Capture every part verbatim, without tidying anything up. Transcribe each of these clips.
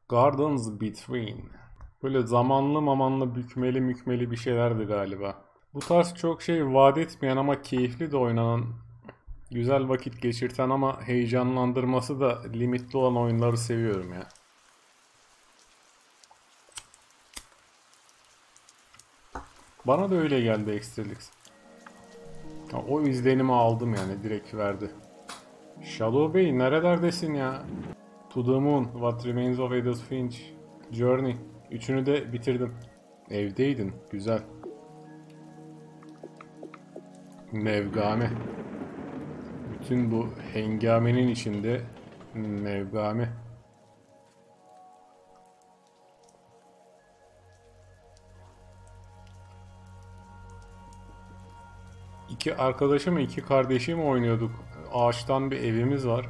Gardens Between. Böyle zamanlı mamanlı bükmeli mükmeli bir şeylerdi galiba. Bu tarz çok şey vaat etmeyen ama keyifli de oynanan, güzel vakit geçirten ama heyecanlandırması da limitli olan oyunları seviyorum ya. Bana da öyle geldi Extralix. Ha, o izlenimi aldım yani, direkt verdi. Shadow Bey nerelerdesin ya? To the Moon, What Remains of Edith Finch, Journey. Üçünü de bitirdim. Evdeydin. Güzel. Nevgame. Bütün bu hengamenin içinde Nevgame. İki arkadaşım, iki kardeşim oynuyorduk. Ağaçtan bir evimiz var.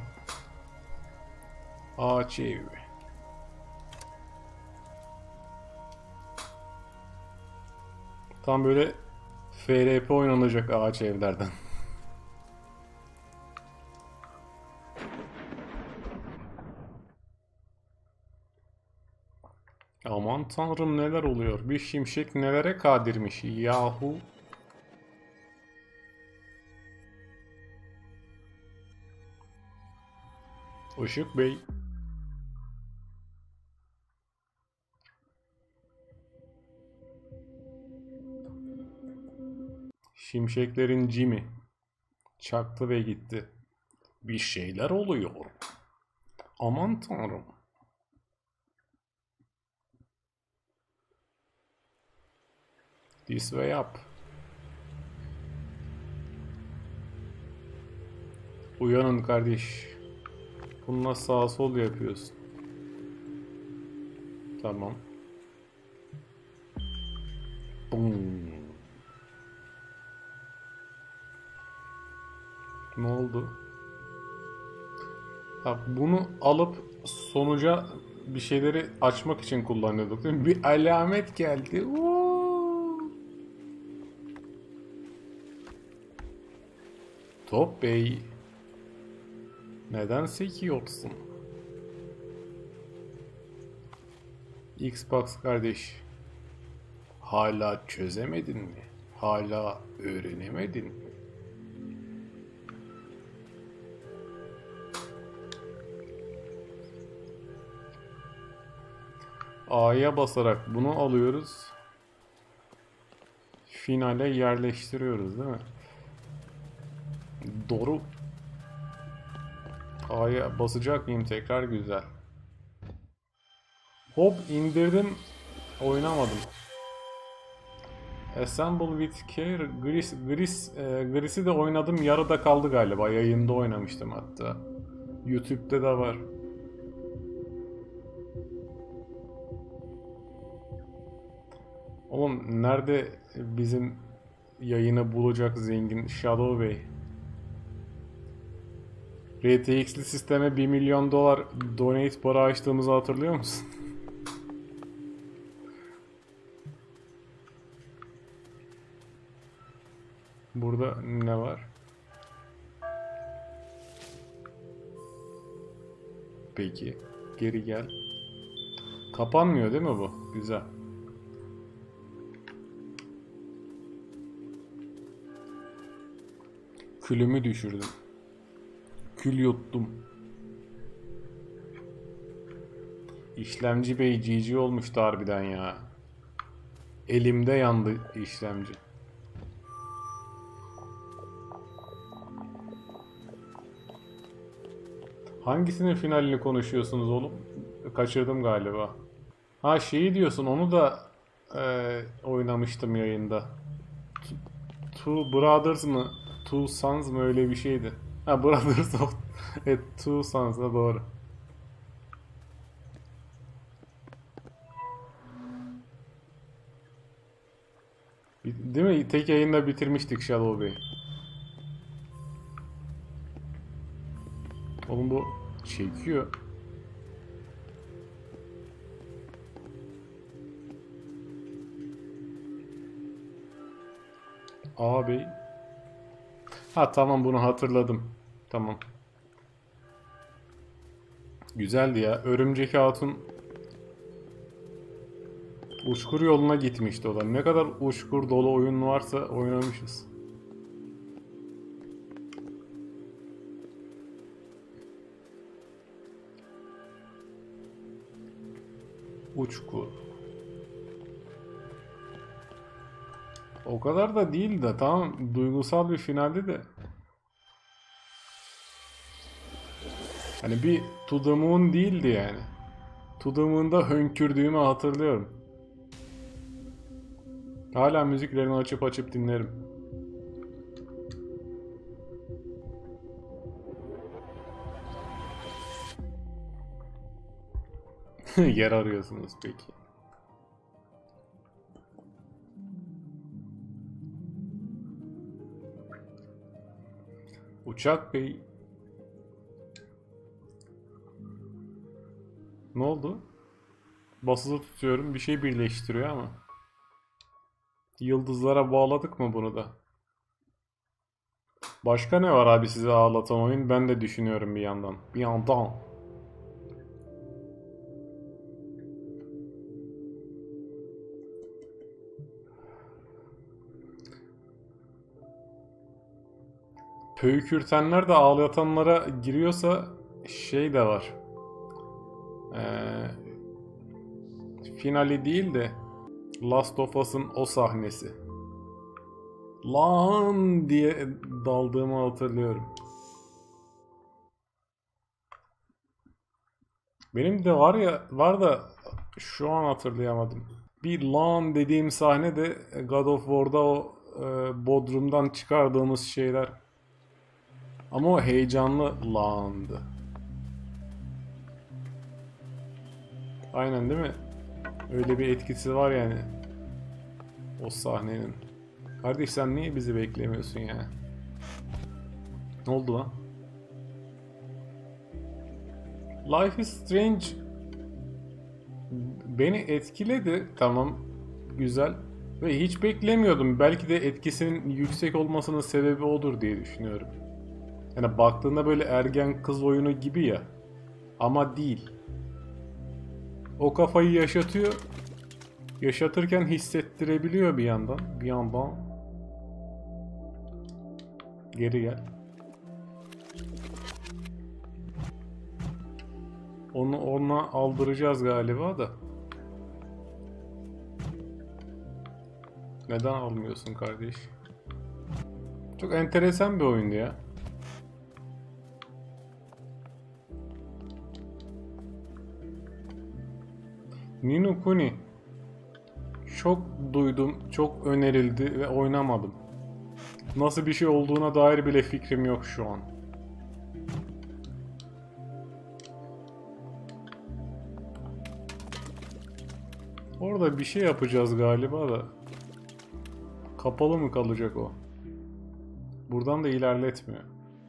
Ağaç evi. Tam böyle F R P oynanacak ağaç evlerden. Aman tanrım, neler oluyor? Bir şimşek nelere kadirmiş yahu. Işık Bey. Şimşeklerin cimi. Çaktı ve gitti. Bir şeyler oluyor. Aman tanrım. This way up. Uyanın kardeş. Bununla sağ sol yapıyorsun. Tamam. Boom. Ne oldu? Bak, bunu alıp sonuca bir şeyleri açmak için kullanıyorduk değil mi? Bir alamet geldi. Oo. Top Bey. Neden sekiyorsun? Xbox kardeş. Hala çözemedin mi? Hala öğrenemedin mi? A'ya basarak bunu alıyoruz. Finale yerleştiriyoruz değil mi? Doğru. A'ya basacak mıyım tekrar? Güzel. Hop, indirdim. Oynamadım. Assemble with care. Gris, Gris, e, Gris'i de oynadım. Yarıda kaldı galiba. Yayında oynamıştım hatta. YouTube'da da var. Oğlum nerede bizim yayını bulacak zengin Shadow Bey? R T X'li sisteme bir milyon dolar donate para açtığımızı hatırlıyor musun? Burada ne var? Peki. Geri gel. Kapanmıyor değil mi bu? Güzel. Külümü düşürdüm. Kül yuttum. İşlemci Bey G G olmuştu harbiden ya. Elimde yandı işlemci. Hangisinin finalini konuşuyorsunuz oğlum? Kaçırdım galiba. Ha, şeyi diyorsun, onu da e, oynamıştım yayında. Two Brothers mı? Two Sons mı, öyle bir şeydi. Ha, Brothers of... Evet, Two Sons da doğru. Değil mi? Tek yayında bitirmiştik Shadow Bey. Oğlum bu çekiyor. Abi. Ha tamam, bunu hatırladım. Tamam. Güzeldi ya. Örümcek Hatun Uçkur yoluna gitmişti o da. Ne kadar uçkur dolu oyun varsa oynamışız. Uçkur. O kadar da değil de tamam, duygusal bir finaldi de. Hani bir To The Moon değildi yani. To The Moon'da hönkürdüğümü hatırlıyorum. Hala müziklerini açıp açıp dinlerim. Yer arıyorsunuz peki. Uçak Bey. Ne oldu? Basılı tutuyorum, bir şey birleştiriyor ama. Yıldızlara bağladık mı bunu da? Başka ne var abi sizi ağlatan oyun? Ben de düşünüyorum bir yandan. Bir yandan. Pöykürtenler de ağlatanlara giriyorsa şey de var. Ee, finali değil de Last of Us'ın o sahnesi. Lan diye daldığımı hatırlıyorum. Benim de var ya, var da şu an hatırlayamadım. Bir lan dediğim sahne de God of War'da o e, Bodrum'dan çıkardığımız şeyler. Ama o heyecanlı landı. Aynen değil mi? Öyle bir etkisi var yani. O sahnenin. Kardeş sen niye bizi beklemiyorsun ya? Ne oldu lan? Life is Strange beni etkiledi. Tamam. Güzel. Ve hiç beklemiyordum. Belki de etkisinin yüksek olmasının sebebi odur diye düşünüyorum. Yani baktığında böyle ergen kız oyunu gibi ya. Ama değil. O kafayı yaşatıyor. Yaşatırken hissettirebiliyor bir yandan. Bir yandan. Geri gel. Onu ona aldıracağız galiba da. Neden almıyorsun kardeş? Çok enteresan bir oyundu ya. Ni no Kuni. Çok duydum, çok önerildi ve oynamadım. Nasıl bir şey olduğuna dair bile fikrim yok şu an. Orada bir şey yapacağız galiba da. Kapalı mı kalacak o? Buradan da ilerletmiyor.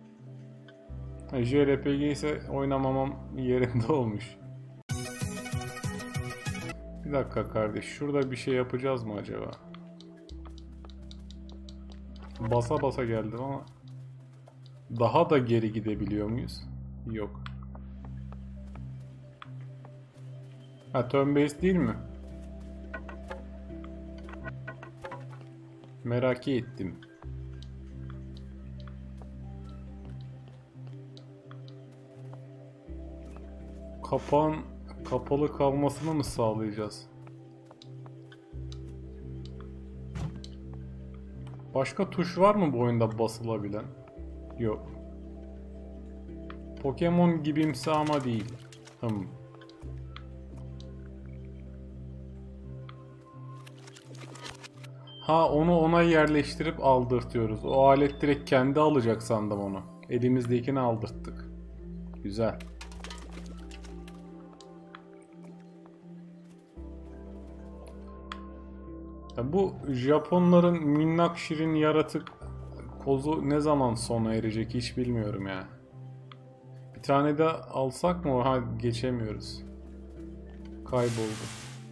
J R P G ise oynamamam yerinde olmuş. Bir dakika kardeş, şurada bir şey yapacağız mı acaba? Basa basa geldim ama daha da geri gidebiliyor muyuz? Yok. Ha, turn based değil mi? Merak ettim. Kapağın kapalı kalmasını mı sağlayacağız? Başka tuş var mı bu oyunda basılabilen? Yok. Pokemon gibimsi ama değil. Hmm. Ha, onu ona yerleştirip aldırtıyoruz. O alet direkt kendi alacak sandım onu. Elimizdekini aldırttık. Güzel. Ya bu Japonların minnak şirin yaratık kozu ne zaman sona erecek hiç bilmiyorum ya. Bir tane de alsak mı? Ha, geçemiyoruz. Kayboldu.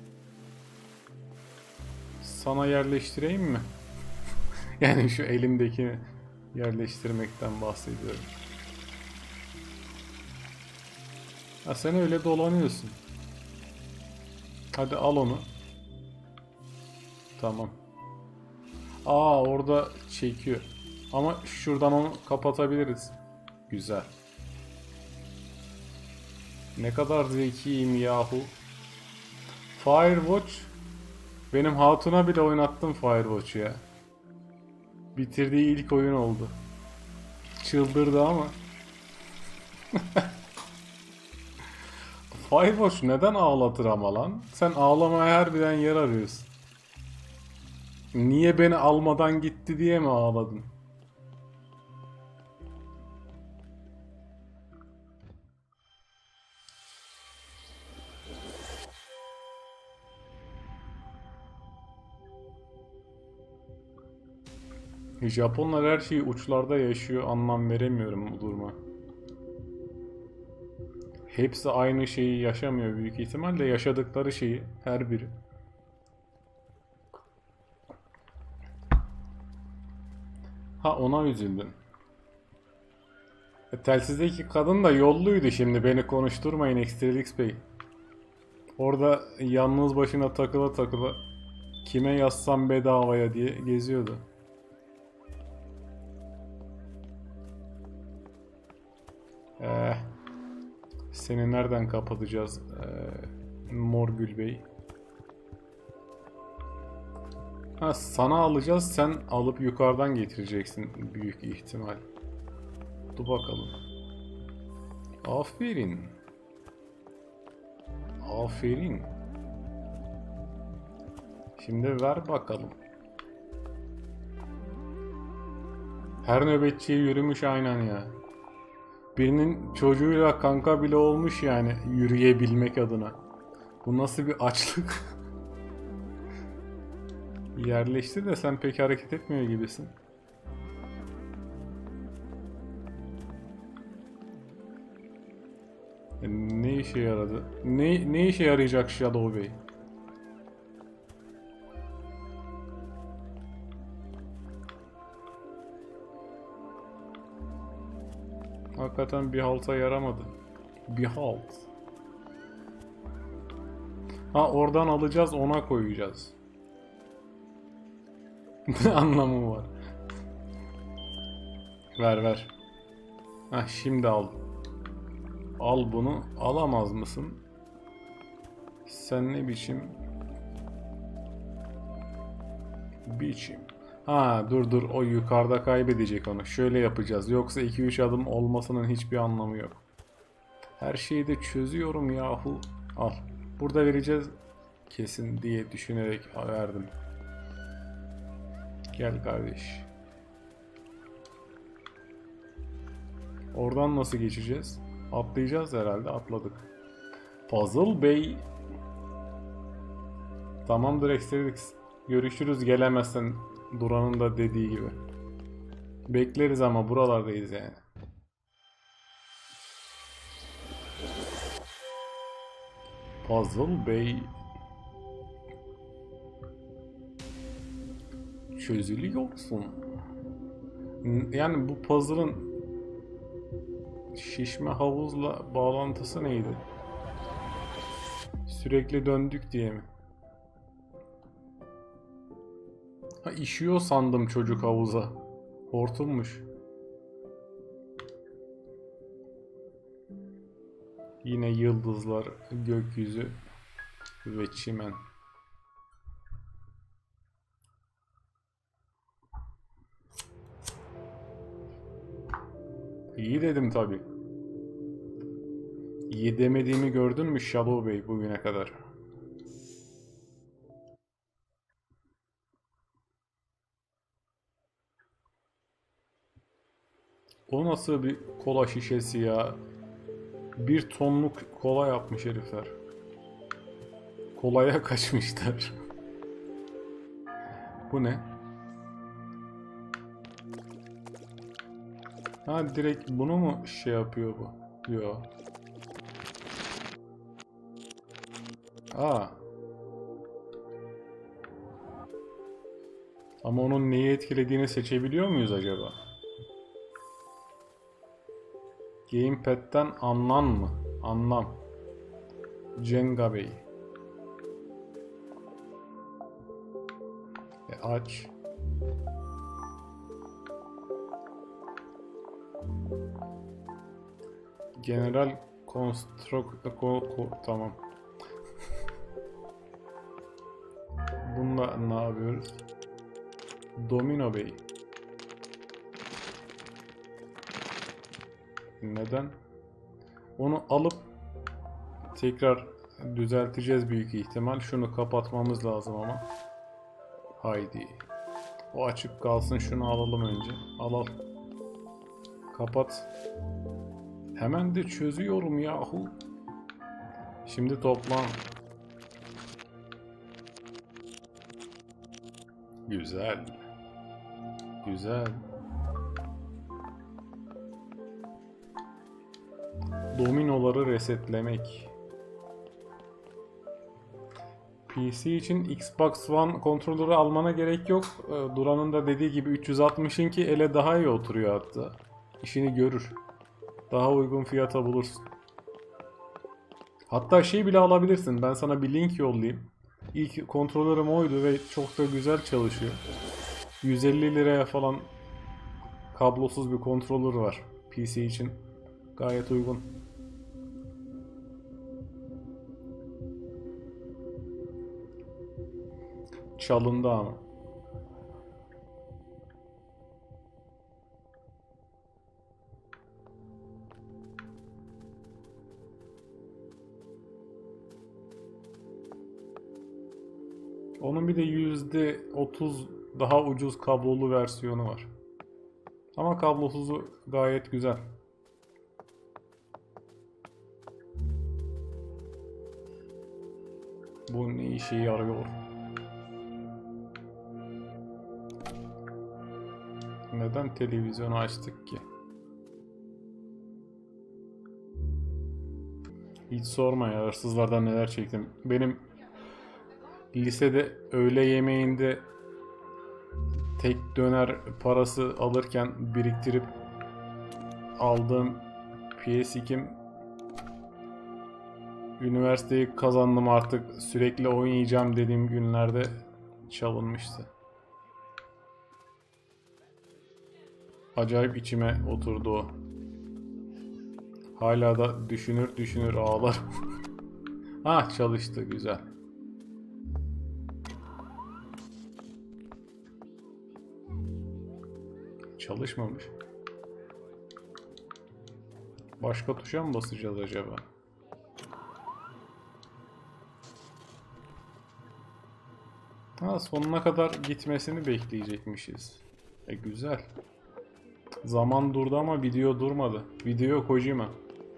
Sana yerleştireyim mi? Yani şu elimdekini yerleştirmekten bahsediyorum. Ha, sen öyle dolanıyorsun. Hadi al onu. Tamam. Aa, orada çekiyor. Ama şuradan onu kapatabiliriz. Güzel. Ne kadar zekiyim yahu. Firewatch. Benim hatuna bile oynattım Firewatch'u ya. Bitirdiği ilk oyun oldu. Çıldırdı ama. Firewatch neden ağlatır ama lan? Sen ağlamaya harbiden yer arıyorsun. Niye beni almadan gitti diye mi ağladın? Japonlar her şeyi uçlarda yaşıyor, anlam veremiyorum bu duruma. Hepsi aynı şeyi yaşamıyor büyük ihtimalle, yaşadıkları şeyi her biri. Ha, ona üzüldün. E, telsizdeki kadın da yolluydu, şimdi beni konuşturmayın Extralix Bey. Orada yalnız başına takıla takıla kime yazsam bedavaya diye geziyordu. Eh, seni nereden kapatacağız eh, Morgül Bey? Ha, sana alacağız, sen alıp yukarıdan getireceksin büyük ihtimal. Dur bakalım. Aferin. Aferin. Şimdi ver bakalım. Her nöbetçiye yürümüş aynen ya. Birinin çocuğuyla kanka bile olmuş yani yürüyebilmek adına. Bu nasıl bir açlık? Yerleşti de sen pek hareket etmiyor gibisin. E, ne işe yaradı? Ne, ne işe yarayacak Shadow Bey? Hakikaten bir halta yaramadı. Bir halt. Ha, oradan alacağız, ona koyacağız. Ne anlamı var? Ver ver. Ha, şimdi al. Al bunu. Alamaz mısın? Sen ne biçim? Biçim. Ha, dur dur, o yukarıda kaybedecek onu. Şöyle yapacağız. Yoksa iki üç adım olmasının hiçbir anlamı yok. Her şeyi de çözüyorum yahu. Al. Burada vereceğiz kesin diye düşünerek verdim. Gel kardeş. Oradan nasıl geçeceğiz? Atlayacağız herhalde. Atladık. Puzzle Bey. Tamamdır Extralix. Görüşürüz gelemezsen. Duran'ın da dediği gibi. Bekleriz ama buralardayız yani. Puzzle Bey. Çözülüyorsun. Yani bu puzzle'ın şişme havuzla bağlantısı neydi? Sürekli döndük diye mi? Ha, işiyor sandım çocuk havuza. Hortummuş. Yine yıldızlar, gökyüzü ve çimen. İyi dedim tabii. İyi demediğimi gördün mü Shadow Bey bugüne kadar? O nasıl bir kola şişesi ya? Bir tonluk kola yapmış herifler. Kolaya kaçmışlar. Bu ne? Ha, direkt bunu mu şey yapıyor bu? Yo. Aa. Ama onun neyi etkilediğini seçebiliyor muyuz acaba? Gamepad'den anlam mı? Anlam. Jenga Bey. aç. General Construct tamam. Bununla ne yapıyoruz? Domino Bey. Neden? Onu alıp tekrar düzelteceğiz büyük ihtimal. Şunu kapatmamız lazım ama. Haydi. O açık kalsın. Şunu alalım önce. Al al. Kapat. Hemen de çözüyorum yahu. Şimdi toplan. Güzel. Güzel. Dominoları resetlemek. P C için Xbox One kontrolörü almana gerek yok. Duran'ın da dediği gibi üç yüz altmışınki ele daha iyi oturuyor hatta. İşini görür. Daha uygun fiyata bulursun. Hatta şey bile alabilirsin. Ben sana bir link yollayayım. İlk kontrolörüm oydu ve çok da güzel çalışıyor. yüz elli liraya falan kablosuz bir kontrolör var. P C için gayet uygun. Çalındı ama. Onun bir de yüzde otuz daha ucuz kablolu versiyonu var. Ama kablosuzu gayet güzel. Bu ne işe yarıyor? Neden televizyonu açtık ki? Hiç sorma ya, hırsızlardan neler çektim. Benim lisede öğle yemeğinde tek döner parası alırken biriktirip aldığım P S iki'm, üniversiteyi kazandım artık sürekli oynayacağım dediğim günlerde çalınmıştı. Acayip içime oturdu o. Hala da düşünür düşünür ağlar. Ah, çalıştı, güzel. Çalışmamış. Başka tuşa mı basacağız acaba? Ha, sonuna kadar gitmesini bekleyecekmişiz. E güzel. Zaman durdu ama video durmadı. Video Kojima.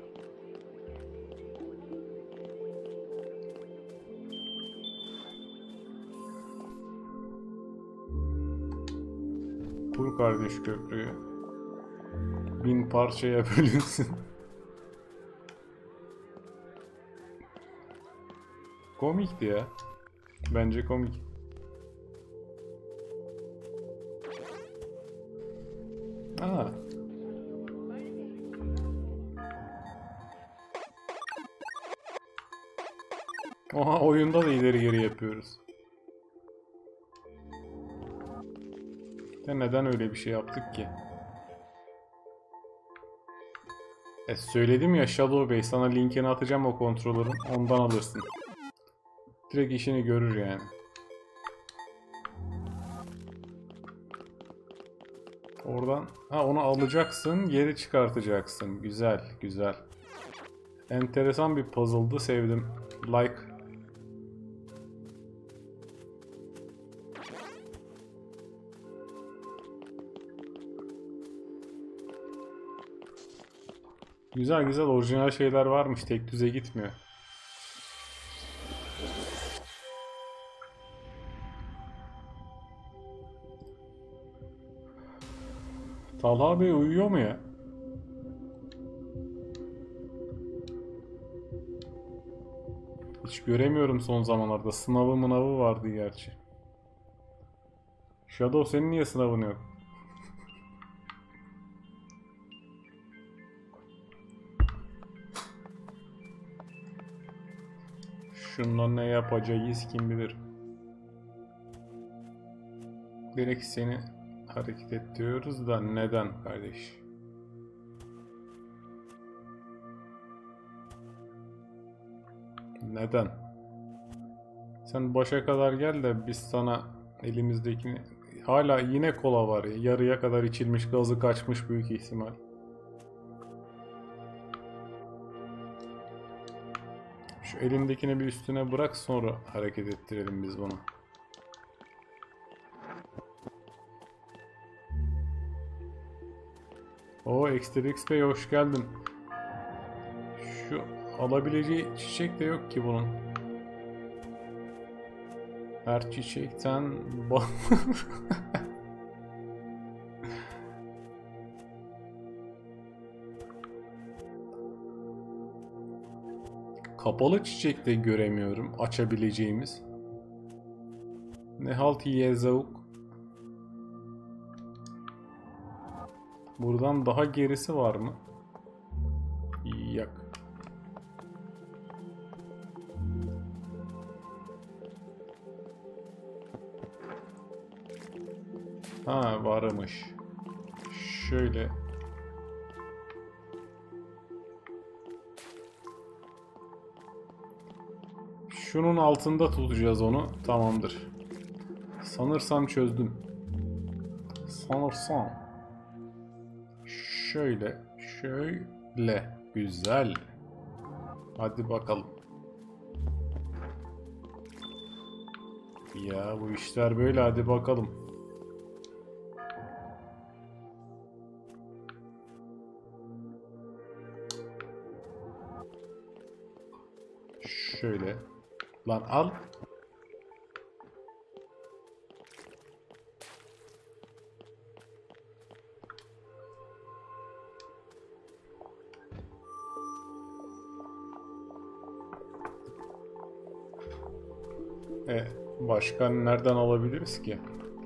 Kur kardeş köprüyü. Bin parçaya bölünsün. Komikti ya. Bence komik. Aa. Oha, oyunda da ileri geri yapıyoruz. De neden öyle bir şey yaptık ki? E söyledim ya, Shadow Bey, sana linkini atacağım o kontrolörün, ondan alırsın. Direkt işini görür yani. Oradan ha onu alacaksın, geri çıkartacaksın. Güzel, güzel. Enteresan bir puzzle'dı, sevdim. Like. Güzel güzel orijinal şeyler varmış, tek düze gitmiyor. Talha Bey uyuyor mu ya? Hiç göremiyorum son zamanlarda. Sınavı mınavı vardı gerçi. Shadow, senin niye sınavın yok? Şundan ne yapacağız kim bilir. direkt seni hareket ettiriyoruz da neden kardeş? Neden? Sen başa kadar gel de biz sana elimizdekini... Hala yine kola var ya. Yarıya kadar içilmiş, gazı kaçmış büyük ihtimal. Şu elindekini bir üstüne bırak, sonra hareket ettirelim biz bunu. O Extra X Bey hoş geldin. Şu alabileceği çiçek de yok ki bunun. Her çiçekten kapalı çiçek de göremiyorum açabileceğimiz. Ne halt yezavuk. Buradan daha gerisi var mı? Yak. Ha varmış. Şöyle. Şunun altında tutacağız onu. Tamamdır. Sanırsam çözdüm. Sanırsam. Şöyle. Şöyle. Güzel. Hadi bakalım. Ya bu işler böyle, hadi bakalım. Şöyle. Lan al. E, başka nereden alabiliriz ki?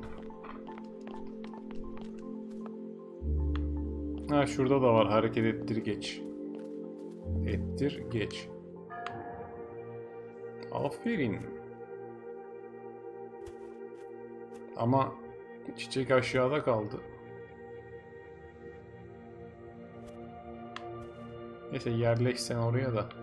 Ha şurada da var, hareket ettir geç. Ettir geç. Aferin. Ama çiçek aşağıda kaldı. Neyse yerleş sen oraya da.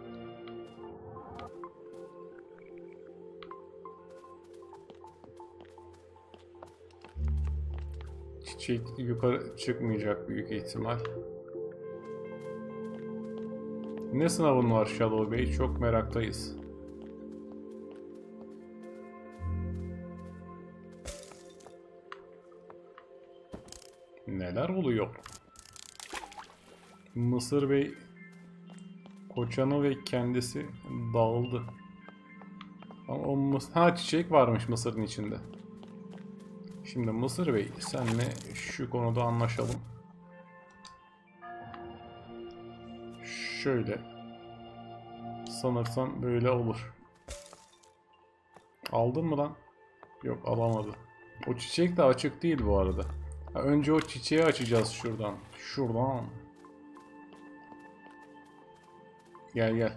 Çiçek yukarı çıkmayacak büyük ihtimal. Ne sınavın var Shadow Bey? Çok meraktayız. Neler oluyor? Mısır Bey koçanı ve kendisi dağıldı. Ama o mısır... Ha çiçek varmış mısırın içinde. Şimdi Mısır Bey senle şu konuda anlaşalım. Şöyle. Sanırsam böyle olur. Aldın mı lan? Yok alamadı. O çiçek de açık değil bu arada. Ha, önce o çiçeği açacağız şuradan. Şuradan. Gel gel.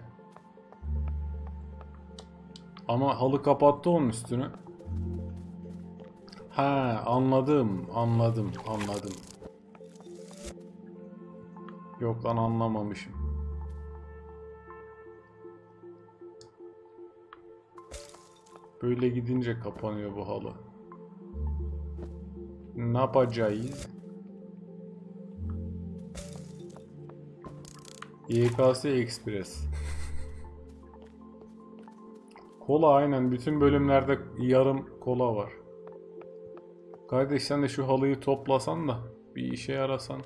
Ama halı kapattı onun üstünü. Ha anladım anladım anladım. Yok lan anlamamışım. Böyle gidince kapanıyor bu halı. Ne yapacağız? Y K S Express. Kola aynen. Bütün bölümlerde yarım kola var. Kardeş sen de şu halıyı toplasan da bir işe yarasan.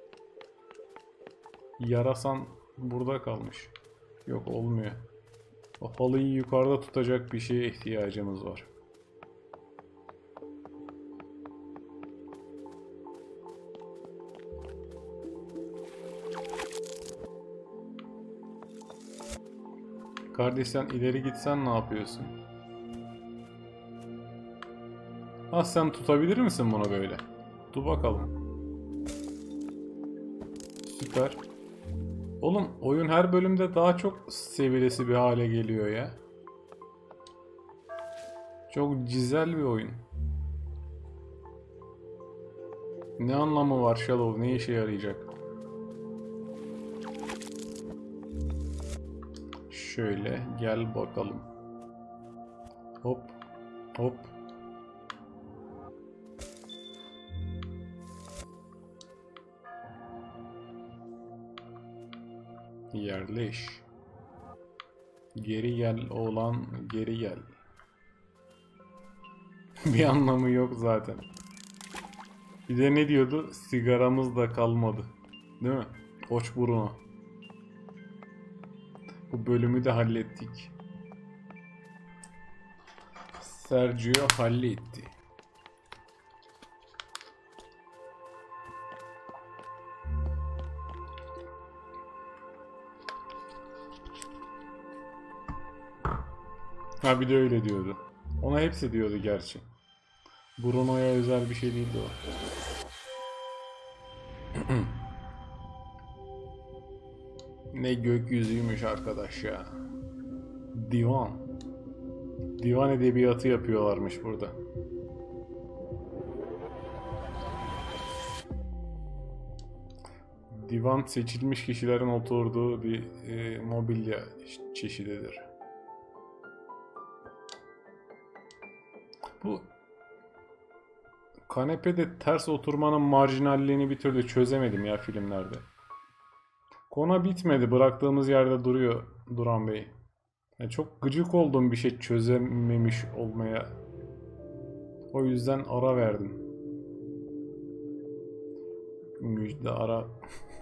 Yarasan burada kalmış. Yok olmuyor. O halıyı yukarıda tutacak bir şeye ihtiyacımız var. Kardeş sen ileri gitsen ne yapıyorsun? Ha sen tutabilir misin bunu böyle? Dur bakalım. Süper. Oğlum oyun her bölümde daha çok seviyesi bir hale geliyor ya. Çok güzel bir oyun. Ne anlamı var Shadow? Ne işe yarayacak? Şöyle gel bakalım. Hop. Hop. Yerleş. Geri gel oğlan, geri gel. Bir anlamı yok zaten. Bir de ne diyordu? Sigaramız da kalmadı. Değil mi? Koç burnu. Bu bölümü de hallettik. Sergio halletti. Ha bir de öyle diyordu. Ona hepsi diyordu gerçi. Bruno'ya özel bir şey değildi o. Ne gökyüzüymüş arkadaş ya. Divan. Divan edebiyatı yapıyorlarmış burada. Divan seçilmiş kişilerin oturduğu bir e, mobilya çeşididir. Bu kanepede ters oturmanın marjinalliğini bir türlü çözemedim ya filmlerde. Konu bitmedi. Bıraktığımız yerde duruyor Duran Bey. Yani çok gıcık oldum bir şey çözememiş olmaya. O yüzden ara verdim. Müjde ara.